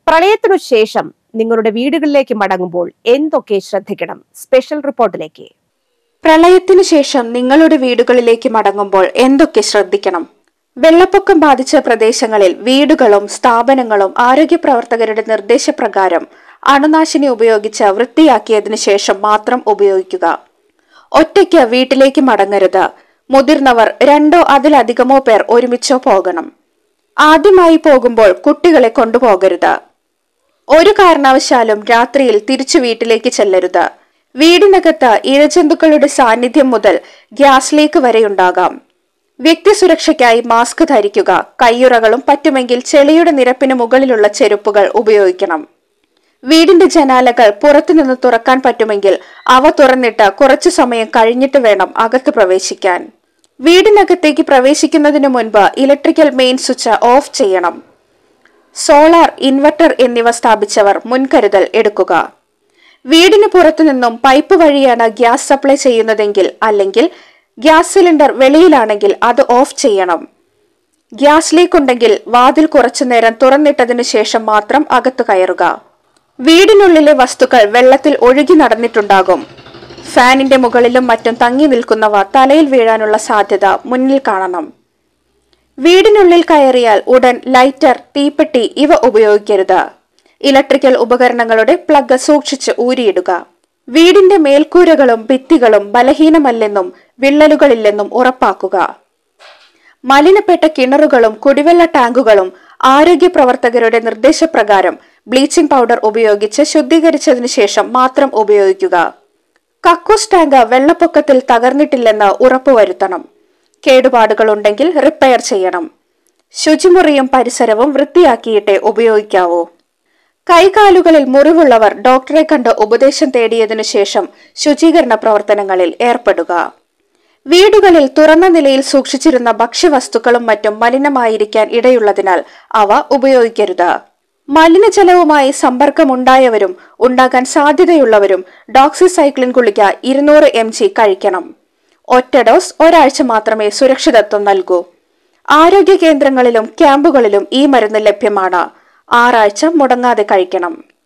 പ്രളയത്തിനു ശേഷം നിങ്ങളുടെ വീടുകളിലേക്ക് മടങ്ങുമ്പോൾ എന്തൊക്കെ ശ്രദ്ധിക്കണം? സ്പെഷ്യൽ റിപ്പോർട്ടിലേക്ക്. പ്രളയത്തിനു ശേഷം നിങ്ങളുടെ വീടുകളിലേക്ക് മടങ്ങുമ്പോൾ എന്തൊക്കെ ശ്രദ്ധിക്കണം? വെള്ളപ്പൊക്കം ബാധിച്ച പ്രദേശങ്ങളിൽ വീടുകളും സ്ഥാപനങ്ങളും ആരോഗ്യ പ്രവർത്തകരുടെ നിർദ്ദേശപ്രകാരം അണുനാശിനി ഉപയോഗിച്ച് വൃത്തിയാക്കിയതിനു ശേഷം മാത്രം ഉപയോഗിക്കുക. ഒറ്റയ്ക്ക് വീട്ടിലേക്ക് മടങ്ങരുത്. മുതിർന്നവർ 2 അതിലധികമോ പേർ ഒരുമിച്ചോ പോകണം. ആദ്യമായി പോകുമ്പോൾ കുട്ടികളെ കൊണ്ടുപോകരുത്. ഒരു കാരണവശാലും രാത്രിയിൽ തിരിച്ചു വീട്ടിലേക്ക് ചെല്ലരുത്. വീടിനകത്ത് ഇഴജന്തുക്കളുടെ സാന്നിധ്യം മുതൽ ഗ്യാസ് ലീക്ക് വരെയുണ്ടാകാം. വ്യക്തി സുരക്ഷയ്ക്കായി മാസ്ക് ധരിക്കുക. കയ്യുറകളും പറ്റുമെങ്കിൽ ചെളിയുടെ നിരപ്പിന് മുകളിലുള്ള ചെരുപ്പുകൾ ഉപയോഗിക്കണം. വീടിന്റെ ജനാലകൾ പുറത്തുനിന്ന് തുറക്കാൻ പറ്റുമെങ്കിൽ അവ തുറന്നിട്ട് കുറച്ചു സമയം കഴിഞ്ഞിട്ട് വേണം അകത്ത് പ്രവേശിക്കാൻ. വീടിനകത്തേക്ക് പ്രവേശിക്കുന്നതിന് മുൻപ് ഇലക്ട്രിക്കൽ മെയിൻ സ്വിച്ച് ഓഫ് ചെയ്യണം. സോളാർ, ഇൻവെർട്ടർ എന്നിവ സ്ഥാപിച്ചവർ മുൻകരുതൽ എടുക്കുക. വീടിന് പുറത്തുനിന്നും പൈപ്പ് വഴിയാണ് ഗ്യാസ് സപ്ലൈ ചെയ്യുന്നതെങ്കിൽ അല്ലെങ്കിൽ ഗ്യാസ് സിലിണ്ടർ വെളിയിലാണെങ്കിൽ അത് ഓഫ് ചെയ്യണം. ഗ്യാസ് ലീക്ക് ഉണ്ടെങ്കിൽ വാതിൽ കുറച്ചുനേരം തുറന്നിട്ടതിനു ശേഷം മാത്രം അകത്തു കയറുക. വീടിനുള്ളിലെ വസ്തുക്കൾ വെള്ളത്തിൽ ഒഴുകി നടന്നിട്ടുണ്ടാകും. ഫാനിന്റെ മുകളിലും മറ്റും തങ്ങി നിൽക്കുന്നവ തലയിൽ വീഴാനുള്ള സാധ്യത മുന്നിൽ കാണണം. വീടിനുള്ളിൽ കയറിയാൽ ഉടൻ ലൈറ്റർ, തീപ്പെട്ടി ഇവ ഉപയോഗിക്കരുത്. ഇലക്ട്രിക്കൽ ഉപകരണങ്ങളുടെ പ്ലഗ് സൂക്ഷിച്ച് ഊരിയിടുക. വീടിന്റെ മേൽക്കൂരകളും ഭിത്തികളും ബലഹീനമല്ലെന്നും വിള്ളലുകളില്ലെന്നും ഉറപ്പാക്കുക. മലിനപ്പെട്ട കിണറുകളും കുടിവെള്ള ടാങ്കുകളും ആരോഗ്യ പ്രവർത്തകരുടെ നിർദ്ദേശപ്രകാരം ബ്ലീച്ചിംഗ് പൗഡർ ഉപയോഗിച്ച് ശുദ്ധീകരിച്ചതിനു ശേഷം മാത്രം ഉപയോഗിക്കുക. കക്കൂസ് ടാങ്ക് വെള്ളപ്പൊക്കത്തിൽ തകർന്നിട്ടില്ലെന്ന് ഉറപ്പുവരുത്തണം. കേടുപാടുകൾ ഉണ്ടെങ്കിൽ റിപ്പയർ ചെയ്യണം. ശുചിമുറിയും പരിസരവും വൃത്തിയാക്കിയിട്ടേ ഉപയോഗിക്കാവൂ. കൈകാലുകളിൽ മുറിവുള്ളവർ ഡോക്ടറെ കണ്ട് ഉപദേശം തേടിയതിനു ശേഷം ശുചീകരണ പ്രവർത്തനങ്ങളിൽ ഏർപ്പെടുക. വീടുകളിൽ തുറന്ന നിലയിൽ സൂക്ഷിച്ചിരുന്ന ഭക്ഷ്യവസ്തുക്കളും മറ്റും മലിനമായിരിക്കാൻ ഇടയുള്ളതിനാൽ അവ ഉപയോഗിക്കരുത്. മലിനജലവുമായി സമ്പർക്കമുണ്ടായവരും ഉണ്ടാകാൻ സാധ്യതയുള്ളവരും ഡോക്സിസൈക്ലിൻ ഗുളിക 200 mg കഴിക്കണം. ഒറ്റ ഡോസ് ഒരാഴ്ച മാത്രമേ സുരക്ഷിതത്വം നൽകൂ. ആരോഗ്യ കേന്ദ്രങ്ങളിലും ക്യാമ്പുകളിലും ഈ മരുന്ന് ലഭ്യമാണ്. 6 ആഴ്ച മുടങ്ങാതെ കഴിക്കണം.